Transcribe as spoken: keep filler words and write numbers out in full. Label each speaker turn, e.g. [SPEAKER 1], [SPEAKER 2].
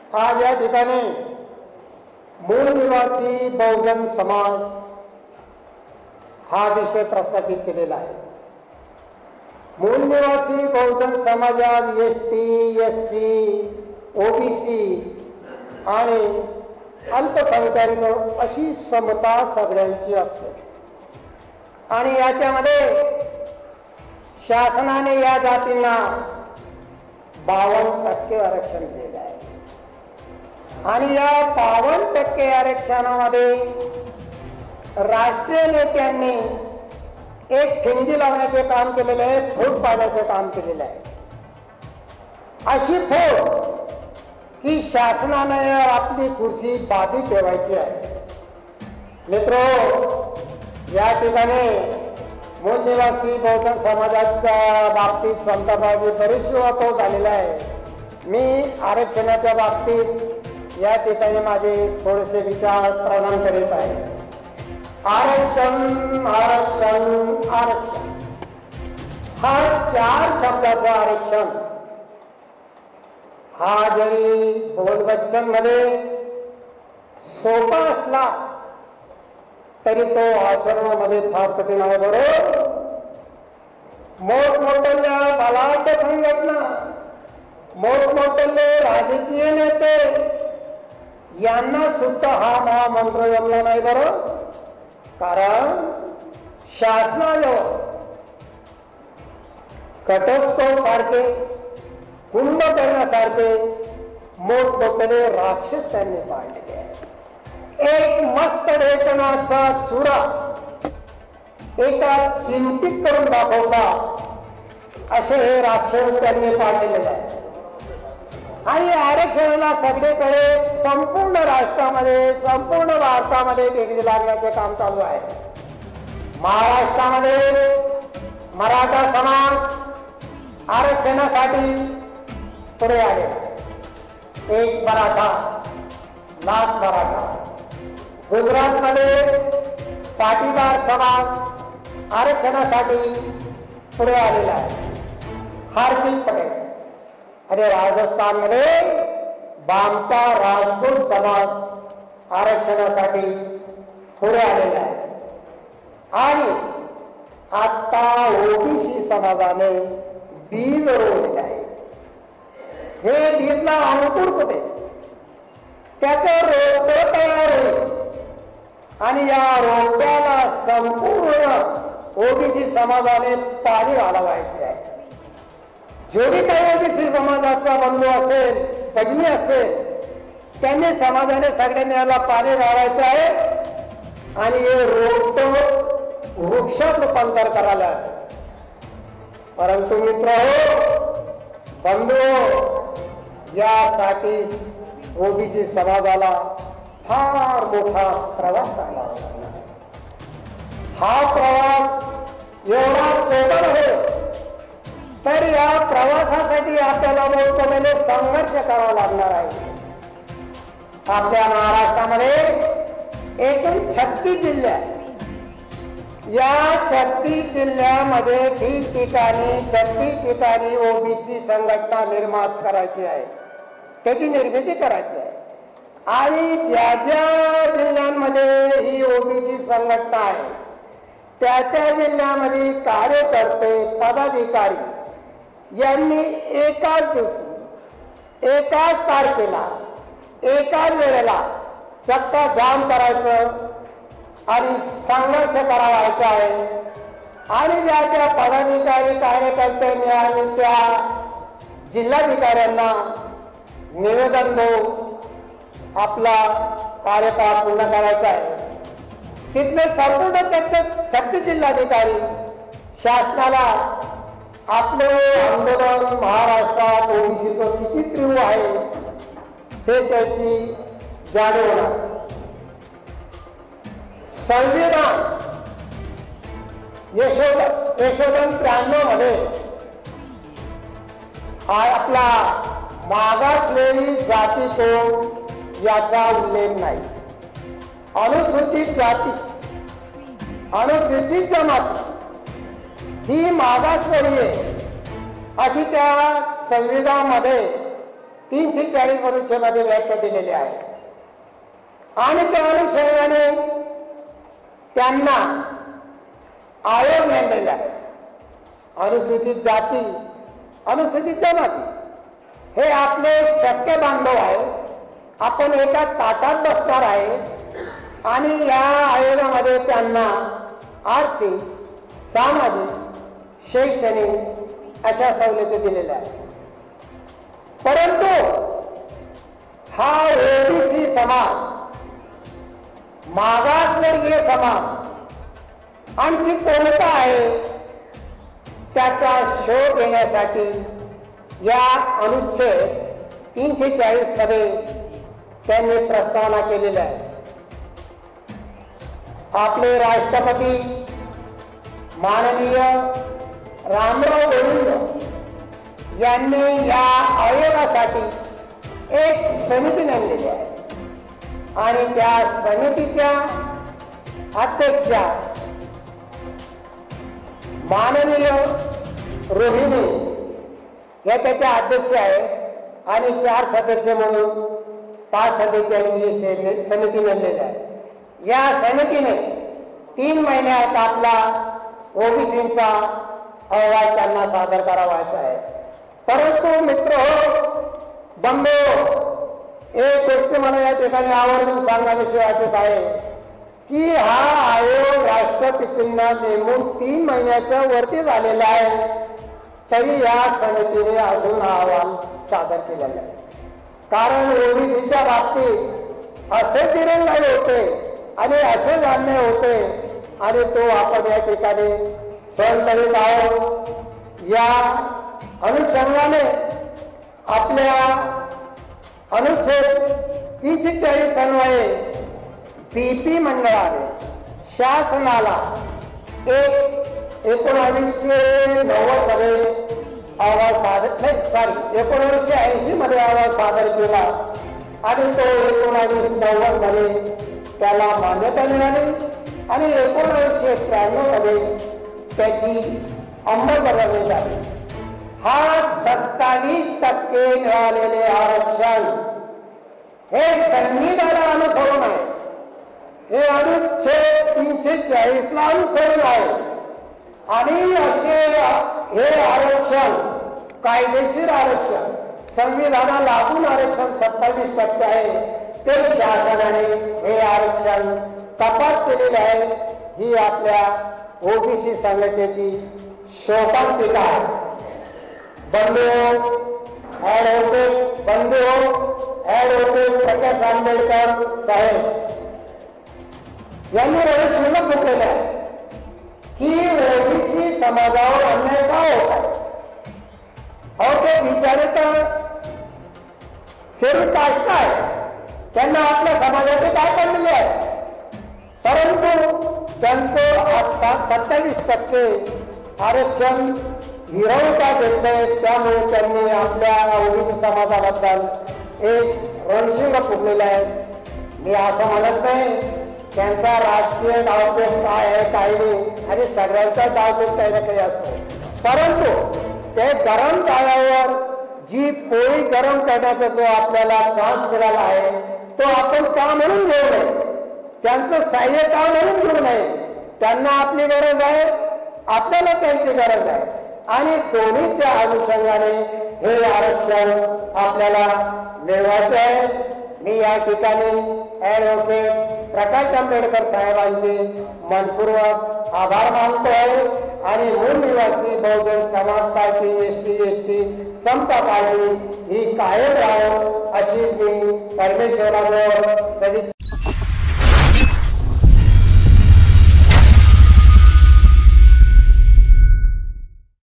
[SPEAKER 1] आज या ठिकाणी मूळ निवासी बहुजन समाज हा विषय प्रस्थापित केलेला आहे। मूळ निवासी बहुजन समाजात S T, S C, OBC आणि अल्पसंख्याक अशी समता सगळ्यांची असते आणि याच्यामध्ये शासनाने या जातींना बावन्न टक्के आरक्षण दिले आहे आणि या बावन्न टक्के आरक्षणामध्ये राष्ट्रीय नेत्यांनी एक ठिणगी लावण्याचे काम केलेले आहे, फूट पाडण्याचे काम केलेले आहे। अशी फूट की शासनाने आपली खुर्ची बाधी ठेवायची आहे। मित्रो, या ठिकाणी मूळ निवासी बहुजन समाजाच्या बाबतीत संतापावी बरीचशी वापर झालेला आहे। मी आरक्षणाच्या बाबतीत या ठिकाणी माझे थोडेसे विचार प्रदान करीत आहे। आरक्षण आरक्षण आरक्षण हा चार शब्दाचा आरक्षण हा जरी बोलबच्चन मध्ये सोपा असला तरी तो आचरणामध्ये फार कठीण आहे। बरोबर, मोठमोठ्या बलाढ्य संघटना, मोठमोठे राजकीय नेते यांना सुद्धा हा महामंत्र जमला नाही। बरोबर, कारण शासनाजवळ घटस्फोट सारखे, कुंभकर्णासारखे मोठमोठे राक्षस त्यांनी पाडलेले आहे। एक मस्त ढेकणाचा चुरा एका चिमटीत करून दाखवता असे हे राक्षस त्यांनी पाडलेले आहे आणि आरक्षणाला सगळीकडे संपूर्ण राष्ट्रामध्ये, संपूर्ण भारतामध्ये टेकडी लागण्याचे काम चालू आहे। महाराष्ट्रामध्ये मराठा समाज आरक्षणासाठी पुढे आले। एक मराठा लाख मराठा। गुजरातमध्ये पाटीदार समाज आरक्षणासाठी पुढे आलेला आहे, हार्दिक पटेल। आणि राजस्थानमध्ये बामटा राजपूत समाज आरक्षणासाठी पुढे आलेला आहे आणि आता ओबीसी समाजाने बीज रोवलेले आहे। हे बीजला अंकुर कुठे, त्याच्यावर रोप तयार होईल आणि या रोप्याला संपूर्ण ओबीसी समाजाने पाणी घालवायचे आहे। जो भी काही ओबीसी समाजाचा बंधू असेल, भगिनी असेल, त्यांनी समाजाने सगळ्यांनी याला पाणी घालायचं आहे आणि हे रोप वृक्षात रूपांतर करायला। परंतु मित्र हो, बंधू, यासाठी ओबीसी समाजाला फार मोठा प्रवास करावा लागला। हा प्रवास एवढा सोपा नव्हे, तर या प्रवासासाठी आपल्याला मोठमोठे संघर्ष करावा लागणार आहे। आपल्या महाराष्ट्रामध्ये एकूण छत्तीस जिल्हे आहेत। या छत्तीस जिल्ह्यामध्ये ठिकठिकाणी छत्तीस ठिकाणी ओबीसी संघटना निर्माण करायची आहे, त्याची निर्मिती करायची आहे आणि ज्या ज्या जिल्ह्यांमध्ये ही ओबीसी संघटना आहे त्या त्या जिल्ह्यामध्ये कार्यकर्ते, पदाधिकारी यांनी एकाच दिवशी, एकाच तारखेला, एकाच वेळेला चक्का जाम करायचं आणि संघर्ष करावायचा आहे आणि ज्या त्या पदाधिकारी, कार्यकर्त्यांनी आणि त्या जिल्हाधिकाऱ्यांना निवेदन देऊन आपला कार्यकाळ पूर्ण करायचा आहे। तिथले संपूर्ण छत्तीस जिल्हाधिकारी शासनाला आपले आंदोलन महाराष्ट्रात ओबीसीचं किती तीव्र आहे हे त्याची जाणीव होणार। संविधान यशोधन यशोधन त्र्याण्णव मध्ये हा आपला मागासलेली जाती कोण याचा उल्लेख नाही। अनुसूचित जाती, अनुसूचित जमाती ही मागासवर्गीय अशी त्या संविधानामध्ये तीनशे चाळीस अनुच्छेदामध्ये व्याख्या दिलेली आहे आणि त्या अनुषंगाने त्यांना आयोग नेमलेला आहे. अनुसूचित जाती, अनुसूचित जमाती हे आपले सख्खे बांधव आहे. आपण एका ताटात बसणार आहे आणि या आयोगामध्ये त्यांना आर्थिक, सामाजिक, शैक्षणिक अशा सवलती दिलेल्या आहेत. परंतु हा ओबीसी समाज, मागासवर्गीय समाज आणखी कोणता आहे त्याचा शोध घेण्यासाठी या अनुच्छेद तीनशे चाळीस मध्ये त्यांनी प्रस्तावना केलेली आहे. आपले राष्ट्रपती माननीय रामराव कोविंद यांनी या आयोगासाठी एक समिती नेमलेली आहे आणि त्या समितीच्या अध्यक्षा माननीय रोहिणी या त्याच्या अध्यक्ष आहेत आणि चार सदस्य म्हणून पाच सदस्यांची समिती नेमलेली आहे. या समितीने तीन महिन्यात आपला ओबीसीचा अहवाल त्यांना सादर करावायचा आहे. परंतु मित्र बंधू, एक गोष्ट मला या ठिकाणी आवर्जून सांगण्याविषयी वाटत आहे की हा आयोग राष्ट्रपतींना नेमून तीन महिन्याच्या वरती झालेला आहे, तरी या समितीने अजून अहवाल सादर केलेला आहे. कारण ओबीसीच्या बाबतीत असे दिरंगाई होते आणि असे जाणणे होते आणि तो आपण या ठिकाणी सहन करीत आहोत. या अनुषंगाने आपल्या अनुच्छेद तीनशे चाळीस अन्वये पीपी मंडळाने शासनाला एक एकोणावीसशे नव्वद मध्ये अहवाल सादर नाही सॉरी एकोणावीसशे ऐंशी मध्ये अहवाल सादर केला आणि तो एकोणावीस नव्वद मध्ये त्याला मान्यता मिळाली आणि एकोणावीसशे त्र्याण्णव मध्ये त्याची अंमलबजावणी झाली. हा सत्तावीस टक्के मिळालेले आरक्षण हे संविधानाला अनुसरून आहे. हे अनुच्छेद तीनशे चाळीस ला अनुसरून आहे आणि असे हे आरक्षण कायदेशीर आरक्षण संविधानाला लागून आरक्षण सत्तावीस टक्के आहे. ते शासनाने हे आरक्षण कपात केलेले आहे. ही आपल्या ओबीसी संघटनेची शोकांतिका आहे. बंधू ॲडव्होकेट बंधू ॲडव्होकेट प्रकाश आंबेडकर साहेब यांनी रविशंकर म्हटलेले आहे की ओबीसी समाजावर अन्याय का होत आहे. अहो ते बिचारे तर शेवट काष्ट आहे, त्यांना आपल्या समाजाचे काय पडलेले आहे. परंतु त्यांचं आता सत्तावीस टक्के आरक्षण हिरावता घेतलंय, त्यामुळे त्यांनी आपल्या ओबीसी समाजाबद्दल एक रणशिंग फुगलेला आहे. मी असं म्हणत नाही त्यांचा राजकीय डावपेच काय आहे काही नाही आणि सगळ्यांचा डावपेच काही ना काही असतो, परंतु ते गरम ताव्यावर जी पोळी गरम करण्याचा जो आपल्याला चान्स मिळाला आहे तो आपण का म्हणून घेऊ नये, त्यांचं साह्य का म्हणून घेऊ नये. त्यांना आपली गरज आहे, आपल्याला त्यांची गरज आहे आणि दोन्हीच्या अनुषंगाने हे आरक्षण आपल्याला मिळवायचं आहे. मी या ठिकाणी ॲडव्होकेट प्रकाश आंबेडकर साहेबांचे मनपूर्वक आभार मानतो आहे आणि मूळ निवासी Bahujan Samaj Party S T S T Samata Party ही कायम राहो अशी मी परमेश्वरावर सदिच्छा